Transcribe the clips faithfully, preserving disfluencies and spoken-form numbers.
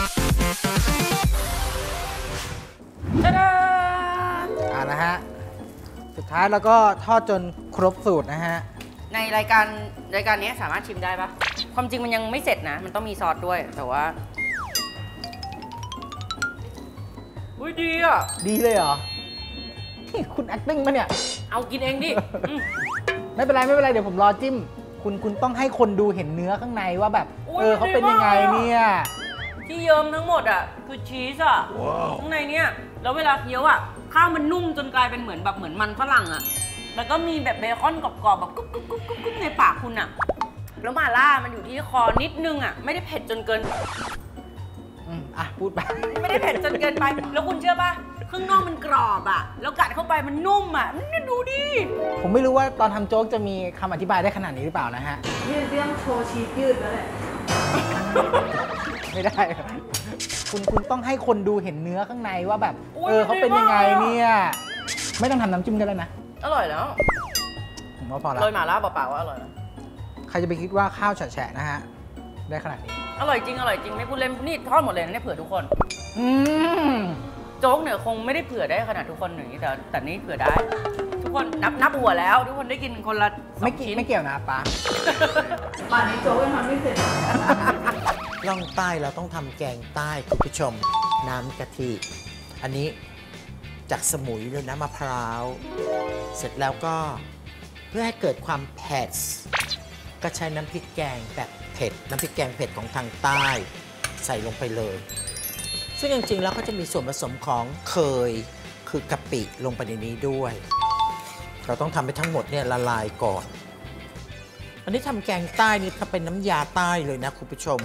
ตะดาอ่านะฮะสุดท้ายเราก็ทอดจนครบสูตรนะฮะในรายการรายการนี้สามารถชิมได้ปะความจริงมันยังไม่เสร็จนะมันต้องมีซอสด้วยแต่ว่าอุ้ยดีอ่ะดีเลยเหรอคุณ acting ปะเนี่ยเอากินเองดิไม่เป็นไรไม่เป็นไรเดี๋ยวผมรอจิ้มคุณคุณต้องให้คนดูเห็นเนื้อข้างในว่าแบบเออเขาเป็นยังไงเนี่ยที่เยิ้มทั้งหมดอ่ะคือชีสอ่ะข้างในเนี่ยแล้วเวลาเคี้ยวอ่ะข้าวมันนุ่มจนกลายเป็นเหมือนแบบเหมือนมันฝรั่งอ่ะแล้วก็มีแบบเบคอนกรอบๆแบบกุ๊บกุ๊บกุ๊บกุ๊บกุ๊บในปากคุณอ่ะแล้วมาล่ามันอยู่ที่คอนิดนึงอ่ะไม่ได้เผ็ดจนเกินอืมอ่ะพูดไปไม่ได้เผ็ดจนเกินไปแล้วคุณเชื่อป่ะข้างนอกมันกรอบอ่ะแล้วกัดเข้าไปมันนุ่มอ่ะมันดูดิผมไม่รู้ว่าตอนทำโจ๊กจะมีคำอธิบายได้ขนาดนี้หรือเปล่านะฮะยืดเรื่องโชว์ชีสยืดแล้วแหละไม่ได้คุณคุณต้องให้คนดูเห็นเนื้อข้างในว่าแบบเออเขาเป็นยังไงเนี่ยไม่ต้องทำน้ำจิ้มกันแล้วนะอร่อยแล้วผมว่าพอแล้วโรยหม่าล่าเปล่าๆว่าอร่อยแล้วใครจะไปคิดว่าข้าวแฉะๆนะฮะได้ขนาดนี้อร่อยจริงอร่อยจริงไม่พูดเล่นนี่ทอดหมดเลยนะเนี่ยเผื่อทุกคนอืมโจ๊กเนี่ยคงไม่ได้เผื่อได้ขนาดทุกคนอย่างนี้แต่แต่นี่เผื่อได้ทุกคนนับนับหัวแล้วทุกคนได้กินคนละสองชิ้นไม่เกี่ยวนะป้าป่านนี้โจ๊กยังทำไม่เสร็จล่องใต้เราต้องทำแกงใต้คุณผู้ชมน้ำกะทิอันนี้จากสมุยเลยนะมะพร้าวเสร็จแล้วก็เพื่อให้เกิดความเผ็ดก็ใช้น้ำพริกแกงแบบเผ็ดน้ำพริกแกงเผ็ดของทางใต้ใส่ลงไปเลยซึ่งจริงๆแล้วก็จะมีส่วนผสมของเคยคือกะปิลงไปในนี้ด้วยเราต้องทำให้ทั้งหมดเนี่ยละลายก่อนอันนี้ทำแกงใต้นี่ถ้าเป็นน้ำยาใต้เลยนะคุณผู้ชม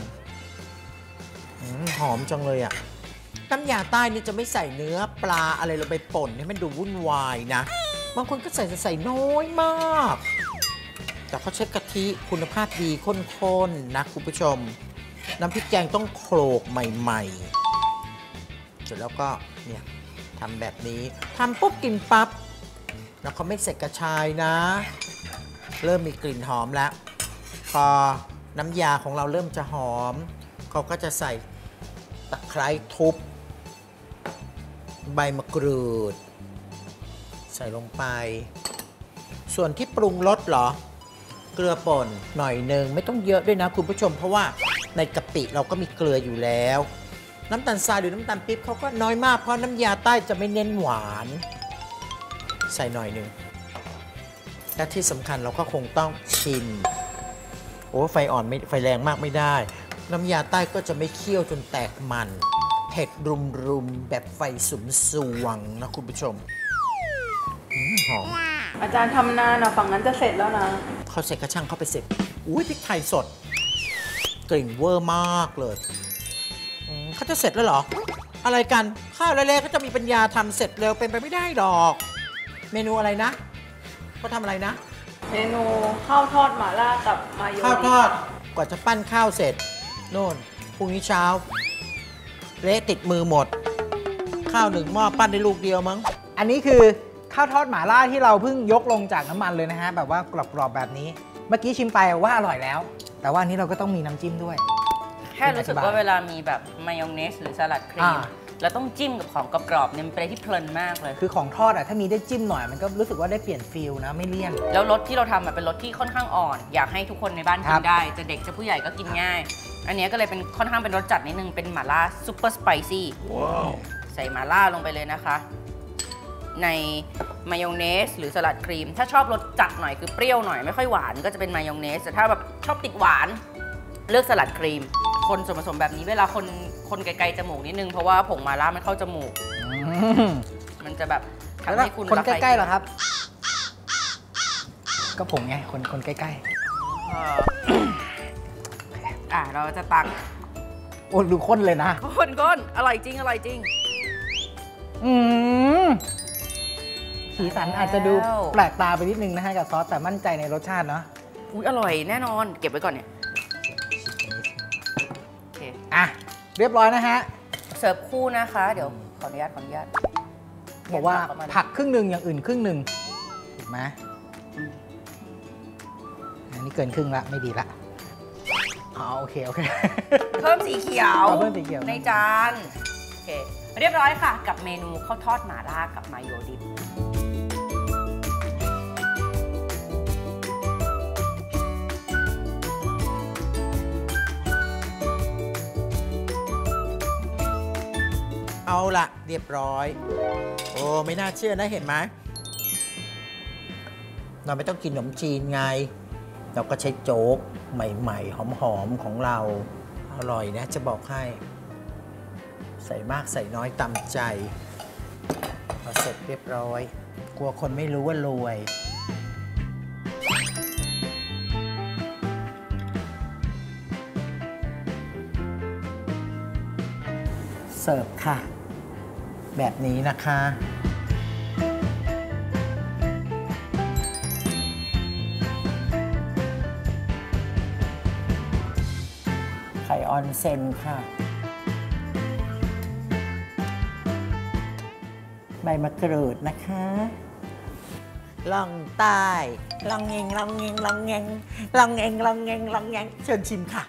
หอมจังเลยอ่ะน้ำยาใต้นี่จะไม่ใส่เนื้อปลาอะไรลงไปป่นให้มันดูวุ่นวายนะบางคนก็ใส่ใส่น้อยมากแต่เขาใช้กะทิคุณภาพดีข้นๆนะคุณผู้ชมน้ำพริกแกงต้องโขลกใหม่ๆเสร็จแล้วก็เนี่ยทำแบบนี้ทำปุ๊บกินปั๊บแล้วเขาไม่ใส่กระชายนะเริ่มมีกลิ่นหอมแล้วพอน้ำยาของเราเริ่มจะหอมเขาก็จะใส่ตะไคร้ทุบใบมะกรูดใส่ลงไปส่วนที่ปรุงรสเหรอเกลือป่นหน่อยนึงไม่ต้องเยอะด้วยนะคุณผู้ชมเพราะว่าในกะปิเราก็มีเกลืออยู่แล้วน้ำตาลทรายหรือน้ำตาลปี๊บเขาก็น้อยมากเพราะน้ำยาใต้จะไม่เน้นหวานใส่หน่อยนึงและที่สำคัญเราก็คงต้องชิมโอ้ไฟอ่อนไม่ไฟแรงมากไม่ได้น้ำยาใต้ก็จะไม่เคี่ยวจนแตกมันเผ็ดรุมๆแบบไฟสุมสวงนะคุณผู้ชมหอมอาจารย์ทำนานนะฝั่งนั้นจะเสร็จแล้วนะเขาใส่กระช่างเข้าไปเสร็จอุ้ยพริกไทยสดกลิ่นเวอร์มากเลยเขาจะเสร็จแล้วเหรออะไรกันข้าวเละๆก็จะมีปัญญาทำเสร็จเร็วเป็นไปไม่ได้หรอกเมนูอะไรนะเขาทำอะไรนะเมนูข้าวทอดหม่าล่ากับมายองเนสข้าวทอดกว่าจะปั้นข้าวเสร็จโน่นพรุ่งนี้เช้าเละติดมือหมดข้าวหนึ่งหม้อปั้นได้ลูกเดียวมั้งอันนี้คือข้าวทอดหม่าล่าที่เราเพิ่งยกลงจากน้ำมันเลยนะฮะแบบว่ากรอบๆแบบนี้เมื่อกี้ชิมไปว่าอร่อยแล้วแต่ว่าอันนี้เราก็ต้องมีน้ำจิ้มด้วยแค่รู้สึกว่าเวลามีแบบมายองเนสหรือสลัดครีมแล้วต้องจิ้มกับของกรอบๆเนี่ยมันเป็นอะไรที่เพลินมากเลยคือของทอดอ่ะถ้ามีได้จิ้มหน่อยมันก็รู้สึกว่าได้เปลี่ยนฟิลนะไม่เลี่ยนแล้วรสที่เราทำเป็นรสที่ค่อนข้างอ่อนอยากให้ทุกคนในบ้านกินได้จะเด็กจะผู้ใหญ่ก็กินง่ายอันนี้ก็เลยเป็นค่อนข้างเป็นรสจัดนิดนึงเป็นหม่าล่าซุปเปอร์สไปซี่ใส่หม่าล่าลงไปเลยนะคะในมายองเนสหรือสลัดครีมถ้าชอบรสจัดหน่อยคือเปรี้ยวหน่อยไม่ค่อยหวานก็จะเป็นมายองเนสแต่ถ้าแบบชอบติดหวานเลือกสลัดครีมคนส่วนผสมแบบนี้เวลาคนคนไกลๆจมูกนิดนึงเพราะว่าผงมาล่ามันเข้าจมูกมันจะแบบทำให้คุณคนใกล้ๆเหรอครับก็ผมไงคนคนใกล้ๆอ่ะเราจะตักโอ้ดูข้นเลยนะข้นก้นอร่อยจริงอร่อยจริงอืมสีสันอาจจะดูแปลกตาไปนิดนึงนะฮะกับซอสแต่มั่นใจในรสชาติเนาะอุ้ยอร่อยแน่นอนเก็บไว้ก่อนเนี่ยโอเคอ่ะเรียบร้อยนะฮะเสิร์ฟคู่นะคะเดี๋ยวขออนุญาตขออนุญาตบอกว่าผักครึ่งหนึ่งอย่างอื่นครึ่งหนึ่งถูกไหมอันนี้เกินครึ่งละไม่ดีละอ๋อโอเคโอเคเพิ่มสีเขียวอ๋อเพิ่มสีเขียวในจานโอเคเรียบร้อยค่ะกับเมนูข้าวทอดหม่าล่ากับมายโยดิปเอาละเรียบร้อย โอ้ไม่น่าเชื่อนะเห็นไหมเราไม่ต้องกินขนมจีนไง เราก็ใช้โจ๊กใหม่ๆ หอมๆ ของเรา อร่อยนะจะบอกให้ ใส่มากใส่น้อยตามใจพอเสร็จเรียบร้อย กลัวคนไม่รู้ว่ารวย เสิร์ฟค่ะ แบบนี้นะคะ ไข่ออนเซนค่ะ ใบมะกรูดนะคะล่องใต้ล่องเงงล่องเงงล่องเงงล่องเงงล่องเงงล่องเงงเชิญชิมค่ะ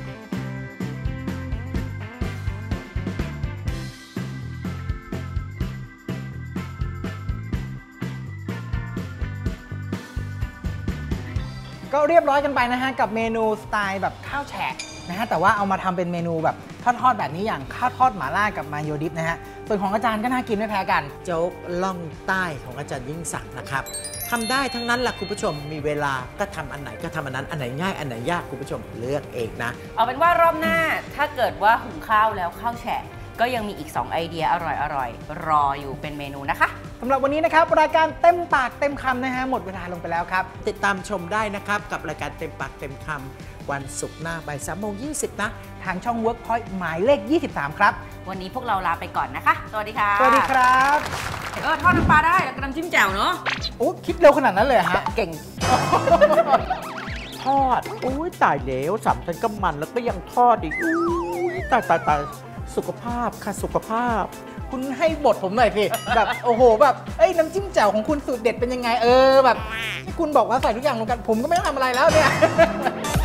ก็เรียบร้อยกันไปนะฮะกับเมนูสไตล์แบบข้าวแฉะนะฮะแต่ว่าเอามาทำเป็นเมนูแบบทอดๆแบบนี้อย่างข้าวทอดหม่าล่ากับมายโยดิปนะฮะส่วนของอาจารย์ก็น่ากินไม่แพ้กันโจ๊กล่องใต้ของอาจารย์ยิ่งศักดิ์นะครับทำได้ทั้งนั้นแหละคุณผู้ชมมีเวลาก็ทำอันไหนก็ทำอันนั้นอันไหนง่ายอันไหนยากคุณผู้ชมเลือกเองนะเอาเป็นว่ารอบหน้าถ้าเกิดว่าหุงข้าวแล้วข้าวแฉะก็ยังมีอีกสองไอเดียอร่อยๆรออยู่เป็นเมนูนะคะสำหรับวันนี้นะครับรายการเต็มปากเต็มคำนะฮะหมดเวลาลงไปแล้วครับติดตามชมได้นะครับกับรายการเต็มปากเต็มคำวันศุกร์หน้าบ่ายสามโมงยี่สิบนะทางช่อง Workpoint หมายเลขยี่สิบสามครับวันนี้พวกเราลาไปก่อนนะคะสวัสดีค่ะสวัสดีครับเออทอดน้ำปลาได้แล้วก็น้ำจิ้มแจ่วเนาะโอ้คิดเร็วขนาดนั้นเลยฮะเก่งทอดอุ้ยตายแล้วสามชั้นก็มันแล้วก็ยังทอดอีกอุ้ยตายตายตายสุขภาพค่ะสุขภาพคุณให้บทผมหน่อยสิ แบบโอ้โหแบบเอ้ยน้ำจิ้มแจ่วของคุณสูตรเด็ดเป็นยังไงเออแบบที่คุณบอกว่าใส่ทุกอย่างลงกันผมก็ไม่ต้องทำอะไรแล้วเนี่ย